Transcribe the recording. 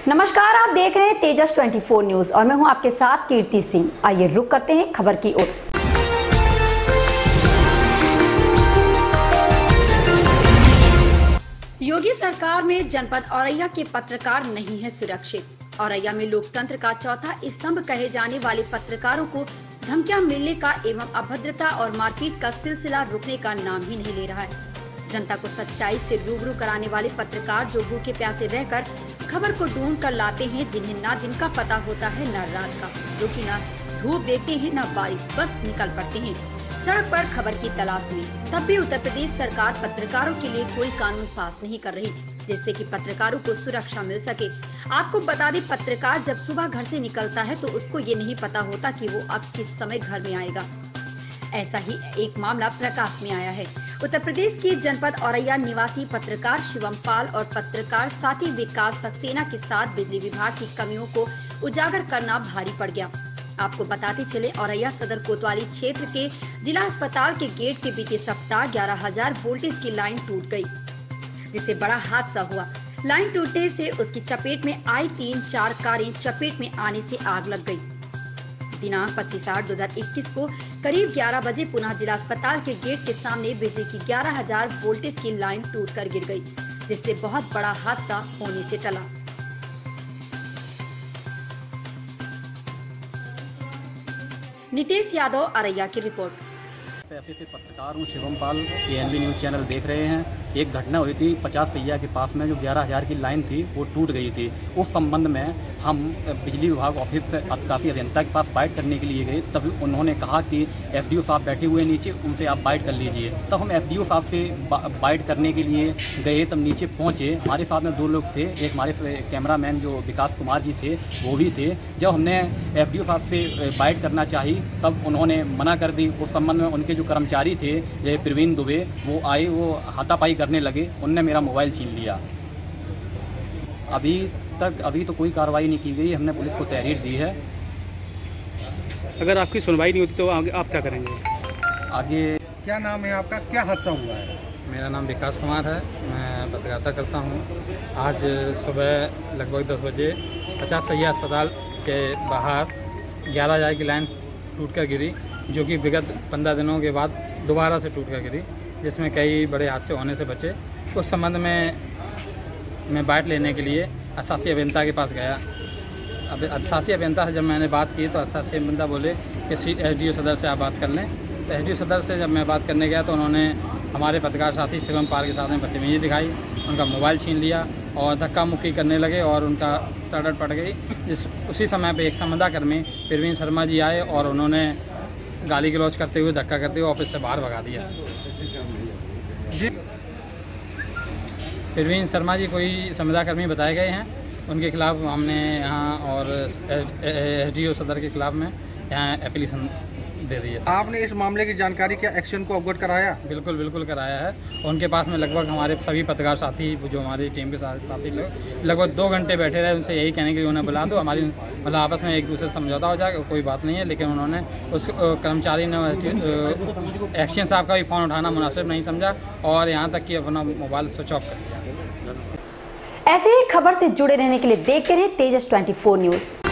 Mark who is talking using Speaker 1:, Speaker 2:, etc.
Speaker 1: नमस्कार, आप देख रहे हैं तेजस 24 न्यूज और मैं हूं आपके साथ कीर्ति सिंह। आइए रुक करते हैं खबर की ओर। योगी सरकार में जनपद औरैया के पत्रकार नहीं है सुरक्षित। औरैया में लोकतंत्र का चौथा स्तंभ कहे जाने वाले पत्रकारों को धमकियां मिलने का एवं अभद्रता और मारपीट का सिलसिला रुकने का नाम ही नहीं ले रहा है। जनता को सच्चाई से रूबरू कराने वाले पत्रकार जो भूखे प्यासे रहकर खबर को ढूंढ कर लाते हैं, जिन्हें ना दिन का पता होता है न रात का, जो कि ना धूप देखते हैं न बारिश, बस निकल पड़ते हैं सड़क पर खबर की तलाश में। तब भी उत्तर प्रदेश सरकार पत्रकारों के लिए कोई कानून पास नहीं कर रही जिससे कि पत्रकारों को सुरक्षा मिल सके। आपको बता दें, पत्रकार जब सुबह घर से निकलता है तो उसको ये नहीं पता होता कि वो अब किस समय घर में आएगा। ऐसा ही एक मामला प्रकाश में आया है। उत्तर प्रदेश के जनपद औरैया निवासी पत्रकार शिवम पाल और पत्रकार साथी विकास सक्सेना के साथ बिजली विभाग की कमियों को उजागर करना भारी पड़ गया। आपको बताते चले, औरैया सदर कोतवाली क्षेत्र के जिला अस्पताल के गेट के बीते सप्ताह 11,000 वोल्टेज की लाइन टूट गई, जिससे बड़ा हादसा हुआ। लाइन टूटने से उसकी चपेट में आई 3-4 कारें चपेट में आने से आग लग गई। दिनांक 25/8/2021 को करीब 11 बजे पुनः जिला अस्पताल के गेट के सामने बिजली की 11,000 वोल्टेज की लाइन टूटकर गिर गई, जिससे बहुत बड़ा हादसा होने से टला। नितेश यादव, औरैया की रिपोर्ट।
Speaker 2: ऐसे पत्रकार हूँ, Shivam Pal, ANB news channel देख रहे हैं। एक घटना हुई थी 50 सैया के पास में, जो 11,000 की लाइन थी वो टूट गई थी। उस संबंध में हम बिजली विभाग ऑफिस से काफ़ी अभियंता के पास बाइट करने के लिए गए। तभी उन्होंने कहा कि FDO साहब बैठे हुए नीचे, उनसे आप बाइट कर लीजिए। तब हम FDO साहब से बाइट करने के लिए गए। तब नीचे पहुँचे, हमारे साथ में 2 लोग थे। एक हमारे कैमरामैन जो विकास कुमार जी थे वो भी थे। जब हमने FDO साहब से बाइट करना चाही तब उन्होंने मना कर दी। उस संबंध में उनके जो कर्मचारी थे जय प्रवीण दुबे, वो आए, वो हाथापाई करने लगे। उनने मेरा मोबाइल छीन लिया। अभी तो कोई कार्रवाई नहीं की गई। हमने पुलिस को तहरीर दी है।
Speaker 3: अगर आपकी सुनवाई नहीं होती तो आप क्या करेंगे
Speaker 2: आगे?
Speaker 4: क्या नाम है आपका, क्या हादसा हुआ है?
Speaker 5: मेरा नाम विकास कुमार है, मैं पत्रकारिता करता हूँ। आज सुबह लगभग 10 बजे 50 सैया अस्पताल के बाहर 11,000 की लाइन टूटकर गिरी, जो कि विगत 15 दिनों के बाद दोबारा से टूटकर गिरी, जिसमें कई बड़े हादसे होने से बचे। उस संबंध में मैं बाइट लेने के लिए अशासी अभियंता के पास गया। अब अशासी अभियंता से जब मैंने बात की तो अशासी अभियंता बोले कि SDO सदर से आप बात कर लें। तो SDO सदर से जब मैं बात करने गया तो उन्होंने हमारे पत्रकार साथी शिवम पाल के साथ में बदतमीजी दिखाई, उनका मोबाइल छीन लिया और धक्का मुक्की करने लगे और उनका सड़क पट गई। उसी समय पे एक संवाददाता प्रवीण शर्मा जी आए और उन्होंने गाली गलौज करते हुए, धक्का करते हुए ऑफिस से बाहर भगा दिया। प्रवीण शर्मा जी कोई संविदाकर्मी बताए गए हैं, उनके खिलाफ हमने यहाँ और SDO सदर के खिलाफ में यहाँ एप्लीकेशन दे दी है।
Speaker 4: आपने इस मामले की जानकारी क्या एक्शन को अवगत कराया?
Speaker 5: बिल्कुल कराया है। उनके पास में लगभग हमारे सभी पत्रकार साथी, जो हमारी टीम के साथी लोग लगभग 2 घंटे बैठे रहे। उनसे यही कहने के लिए उन्हें बुला दो, हमारी मतलब आपस में एक दूसरे से समझौता हो जाएगा, कोई बात नहीं है। लेकिन उन्होंने उस कर्मचारी ने एक्शन साहब का भी फ़ोन उठाना मुनासिब नहीं समझा और यहाँ तक कि अपना मोबाइल स्विच ऑफ कर दिया।
Speaker 1: ऐसे ही खबर से जुड़े रहने के लिए देखते रहिए तेजस 24 न्यूज।